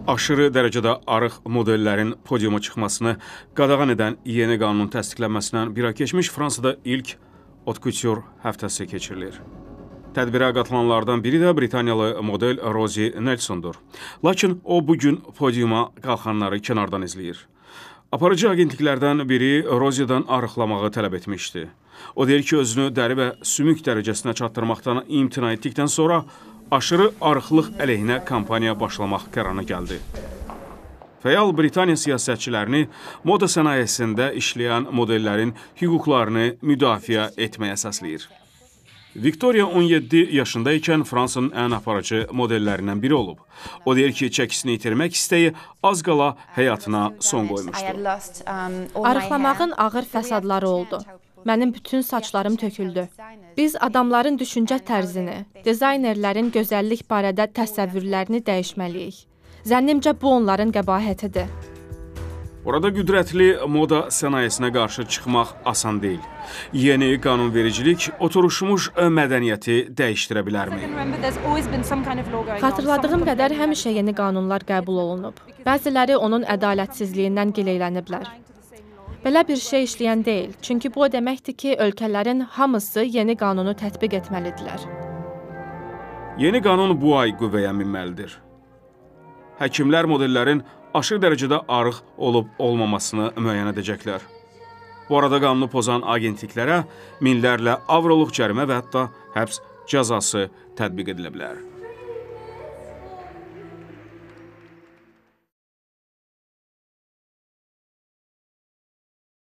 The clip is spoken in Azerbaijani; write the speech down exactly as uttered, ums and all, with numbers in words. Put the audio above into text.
Aşırı dərəcədə arıq modellərin podiuma çıxmasını qadağan edən yeni qanunun təsdiqlənməsindən bir ay keçmiş Fransada ilk Haute Couture həftəsi keçirilir. Tədbirə qatılanlardan biri də Britaniyalı model Rosie Nelsondur. Lakin o bugün podiuma qalxanları kənardan izləyir. Aparıcı agentliklərdən biri Rosie'dan arıqlamağı tələb etmişdi. O deyir ki, özünü dəri və sümük dərəcəsinə çatdırmaqdan imtina etdikdən sonra aşırı arıqlıq əleyhinə kampaniya başlamaq qərarına gəldi. Fəal Britaniya siyasətçilərini moda sənayesində işləyən modellərin hüquqlarını müdafiə etməyə səsləyir. Victoria on yeddi yaşında ikən Fransa'nın ən aparıcı modellərindən biri olub. O deyir ki, çəkisini itirmək istəyi az qala həyatına son qoymuşdu. Arıqlamağın ağır fəsadları oldu. Mənim bütün saçlarım töküldü. Biz adamların düşüncə tərzini, dizaynerlərin gözəllik barədə təsəvvürlərini dəyişməliyik. Zənnimcə bu onların qəbahətidir. Orada qüdrətli moda sənayesinə qarşı çıxmaq asan deyil. Yeni qanunvericilik oturuşmuş mədəniyyəti dəyişdirə bilərmi? Xatırladığım qədər həmişə yeni qanunlar qəbul olunub. Bəziləri onun ədalətsizliyindən gileyləniblər. Belə bir şey işləyən deyil, çünki bu o deməkdir ki, ölkələrin hamısı yeni qanunu tətbiq etməlidirlər. Yeni qanun bu ay qüvvəyə minməlidir. Həkimlər modellərin aşırı dərəcədə arıq olub-olmamasını müəyyən edəcəklər. Bu arada qanunu pozan agentliklərə minlərlə avroluq cərimə və hətta həbs cəzası tətbiq edilə bilər.